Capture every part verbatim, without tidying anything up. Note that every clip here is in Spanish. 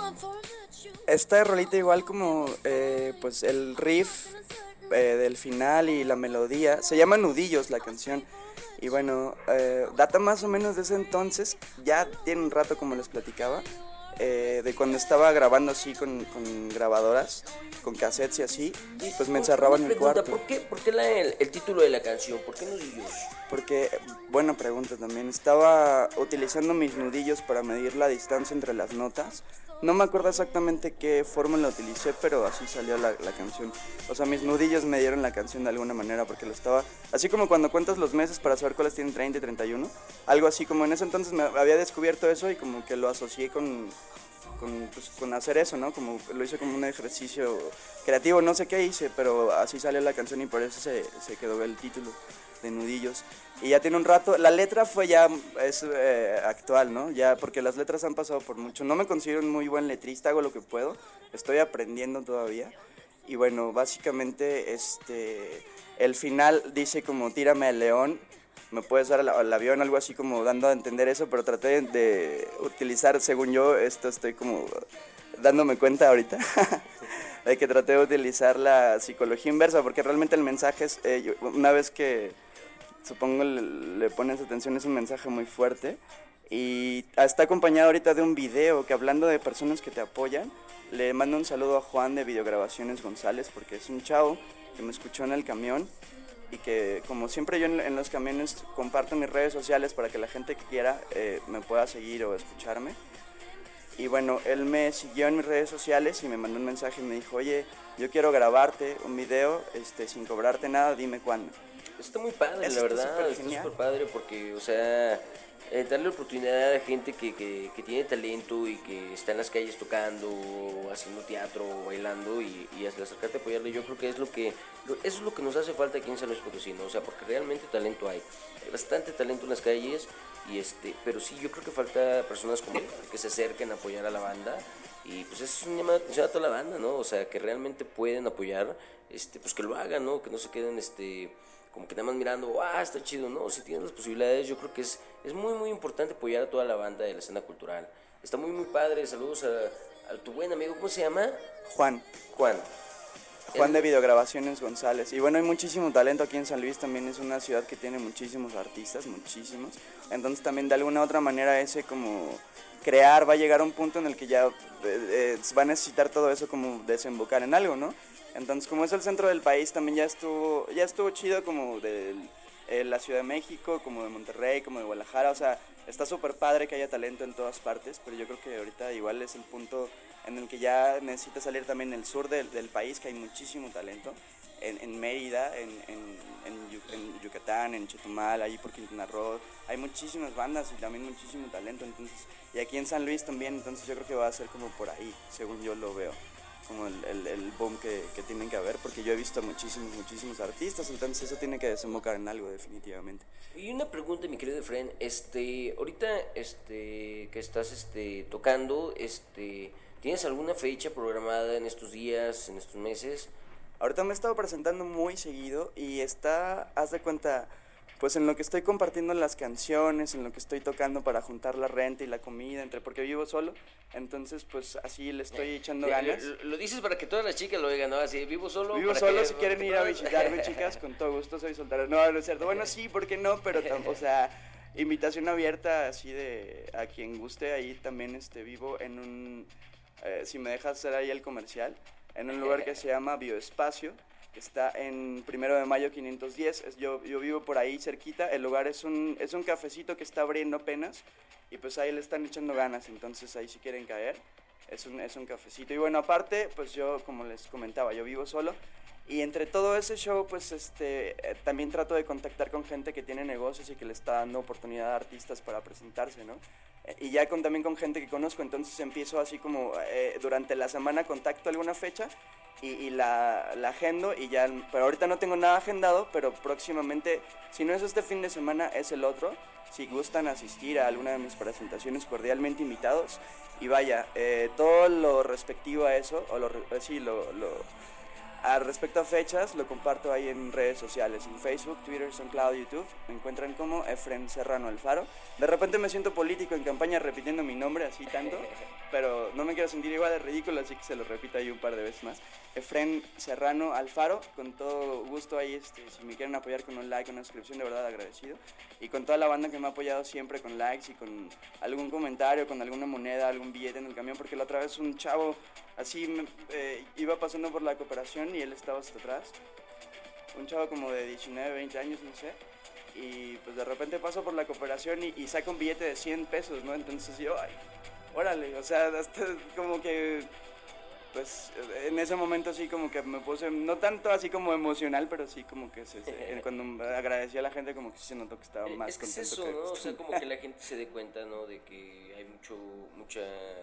esta rolita igual como eh, pues el riff eh, del final y la melodía, se llama Nudillos la canción. Y bueno, eh, data más o menos de ese entonces, ya tiene un rato como les platicaba, eh, de cuando estaba grabando así con, con grabadoras, con cassettes y así, pues me encerraba en el pregunta, cuarto. ¿Por qué, por qué la, el, el título de la canción? ¿Por qué Nudillos? Porque, buena pregunta también, estaba utilizando mis nudillos para medir la distancia entre las notas. No me acuerdo exactamente qué fórmula utilicé, pero así salió la, la canción. O sea, mis nudillos me dieron la canción de alguna manera porque lo estaba... Así como cuando cuentas los meses para saber cuáles tienen treinta y treinta y uno. Algo así como en ese entonces me había descubierto eso y como que lo asocié con, con, pues, con hacer eso, ¿no? Como lo hice como un ejercicio creativo, no sé qué hice, pero así salió la canción y por eso se, se quedó el título de Nudillos. Y ya tiene un rato, la letra fue ya, es eh, actual, ¿no? Ya, porque las letras han pasado por mucho. No me considero un muy buen letrista, hago lo que puedo, estoy aprendiendo todavía. Y bueno, básicamente, este, el final dice como tírame al león, me puedes dar al, al avión, algo así como dando a entender eso, pero traté de utilizar, según yo, esto estoy como dándome cuenta ahorita, de que traté de utilizar la psicología inversa, porque realmente el mensaje es, eh, yo, una vez que supongo le, le pones atención, es un mensaje muy fuerte y está acompañado ahorita de un video que, hablando de personas que te apoyan, le mando un saludo a Juan de Videograbaciones González porque es un chavo que me escuchó en el camión y que, como siempre, yo en, en los camiones comparto mis redes sociales para que la gente que quiera eh, me pueda seguir o escucharme. Y bueno, él me siguió en mis redes sociales y me mandó un mensaje y me dijo, oye, yo quiero grabarte un video este, sin cobrarte nada, dime cuándo. Está muy padre, Eso la está verdad, súper está genial. súper padre porque, o sea, eh, darle oportunidad a gente que, que, que tiene talento y que está en las calles tocando, haciendo teatro, bailando y, y acercarte a apoyarle, yo creo que es lo que, lo, eso es lo que nos hace falta aquí en San Luis Potosí, ¿no? O sea, porque realmente talento hay, hay bastante talento en las calles, y este, pero sí, yo creo que falta personas como él que se acerquen a apoyar a la banda. Y pues eso es un llamado de atención a toda la banda, ¿no? O sea, que realmente pueden apoyar, este, pues que lo hagan, ¿no? Que no se queden, este, como que nada más mirando, ah, está chido, ¿no? Si tienen las posibilidades, yo creo que es, es muy, muy importante apoyar a toda la banda de la escena cultural. Está muy, muy padre. Saludos a, a tu buen amigo, ¿cómo se llama? Juan. Juan. Juan de Videograbaciones González. Y bueno, hay muchísimo talento aquí en San Luis, también es una ciudad que tiene muchísimos artistas, muchísimos. Entonces también de alguna u otra manera ese como crear va a llegar a un punto en el que ya eh, eh, va a necesitar todo eso como desembocar en algo, ¿no? Entonces como es el centro del país también ya estuvo, ya estuvo chido como de eh, la Ciudad de México, como de Monterrey, como de Guadalajara, o sea, está súper padre que haya talento en todas partes, pero yo creo que ahorita igual es el punto en el que ya necesita salir también el sur del, del país, que hay muchísimo talento, en, en Mérida, en, en, en, en Yucatán, en Chetumal, ahí por Quintana Roo, hay muchísimas bandas y también muchísimo talento, entonces, y aquí en San Luis también, entonces yo creo que va a ser como por ahí, según yo lo veo, como el, el, el boom que, que tienen que haber, porque yo he visto muchísimos, muchísimos artistas, entonces eso tiene que desembocar en algo definitivamente. Y una pregunta, mi querido Efren, este, ahorita, este, que estás, este, tocando, este, ¿tienes alguna fecha programada en estos días, en estos meses? Ahorita me he estado presentando muy seguido y está, haz de cuenta, pues en lo que estoy compartiendo las canciones, en lo que estoy tocando para juntar la renta y la comida, entre porque vivo solo, entonces pues así le estoy echando ganas. Lo, lo dices para que todas las chicas lo oigan, ¿no? Así, vivo solo. Vivo para solo, que, si quieren ir a visitarme, chicas, con todo gusto, soy soltero. No, no es cierto. Bueno, sí, ¿por qué no? Pero, o sea, invitación abierta así de a quien guste. Ahí también este, vivo en un, eh, si me dejas hacer ahí el comercial, en un lugar que se llama Bioespacio, que está en Primero de Mayo quinientos diez. Es, yo, yo vivo por ahí cerquita. El lugar es un, es un cafecito que está abriendo apenas y pues ahí le están echando ganas. Entonces ahí si quieren caer, es un, es un cafecito. Y bueno, aparte, pues yo, como les comentaba, yo vivo solo. Y entre todo ese show, pues este, eh, también trato de contactar con gente que tiene negocios y que le está dando oportunidad a artistas para presentarse, ¿no? Eh, y ya con, también con gente que conozco, entonces empiezo así como eh, durante la semana contacto alguna fecha y, y la, la agendo y ya, pero ahorita no tengo nada agendado, pero próximamente, si no es este fin de semana, es el otro. Si gustan asistir a alguna de mis presentaciones, cordialmente invitados. Y vaya, eh, todo lo respectivo a eso, o lo, sí, lo... lo a respecto a fechas, lo comparto ahí en redes sociales, en Facebook, Twitter, SoundCloud, YouTube. Me encuentran como Efren Serrano Alfaro. De repente me siento político en campaña repitiendo mi nombre así tanto, pero no me quiero sentir igual de ridículo, así que se lo repito ahí un par de veces más. Efren Serrano Alfaro, con todo gusto ahí, este, si me quieren apoyar con un like, una suscripción, de verdad agradecido. Y con toda la banda que me ha apoyado siempre con likes y con algún comentario, con alguna moneda, algún billete en el camión, porque la otra vez un chavo así me, eh, iba pasando por la Cooperación y él estaba hasta atrás. Un chavo como de diecinueve, veinte años, no sé. Y pues de repente paso por la Cooperación y, y saca un billete de cien pesos, ¿no? Entonces yo, ay, órale, o sea, hasta como que, pues en ese momento sí como que me puse, no tanto así como emocional, pero sí como que se, se, cuando agradecí a la gente como que sí se notó que estaba más es que contento. Es eso, que ¿no? O sea, como que la gente se dé cuenta, ¿no? De que hay mucho, mucha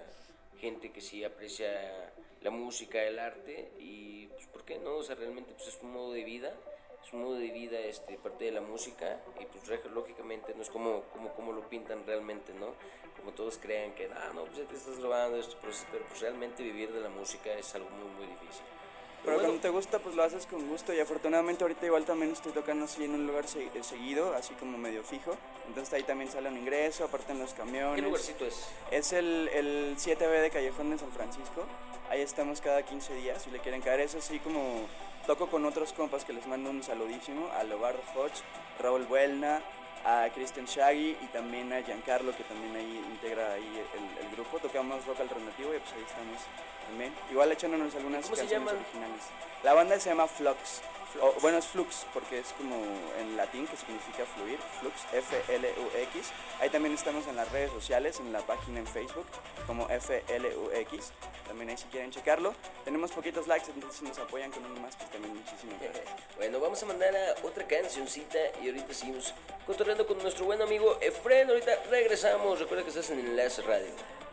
gente que sí aprecia la música, el arte, y pues ¿por qué no? O sea, realmente pues es un modo de vida, es un modo de vida, este, parte de la música, y pues lógicamente no es como, como, como lo pintan realmente, ¿no? Como todos crean que, ah, no, pues ya te estás grabando esto, pero, pero pues realmente vivir de la música es algo muy, muy difícil. Pero bueno, cuando te gusta, pues lo haces con gusto, y afortunadamente ahorita igual también estoy tocando así en un lugar se seguido, así como medio fijo, entonces ahí también sale un ingreso, aparte en los camiones. ¿Qué lugarcito es? Es el, el siete B de Callejón de San Francisco, ahí estamos cada quince días, si le quieren caer, eso así como toco con otros compas que les mando un saludísimo, a Lobardo Hodge, Raúl Buelna, a Christian Shaggy y también a Giancarlo, que también ahí integra ahí el, el grupo. Tocamos rock alternativo y pues ahí estamos también. Igual echándonos algunas ¿Cómo canciones se llaman? originales. La banda se llama Flux. O, bueno, es Flux porque es como en latín, que significa fluir. Flux, F L U X. Ahí también estamos en las redes sociales, en la página en Facebook, como F L U X. También ahí si quieren checarlo. Tenemos poquitos likes, entonces si nos apoyan con uno más, pues también muchísimas gracias. Bueno, vamos a mandar a otra cancioncita y ahorita seguimos cotorreando con nuestro buen amigo Efren. Ahorita regresamos. Recuerda que estás en Enlace Radio.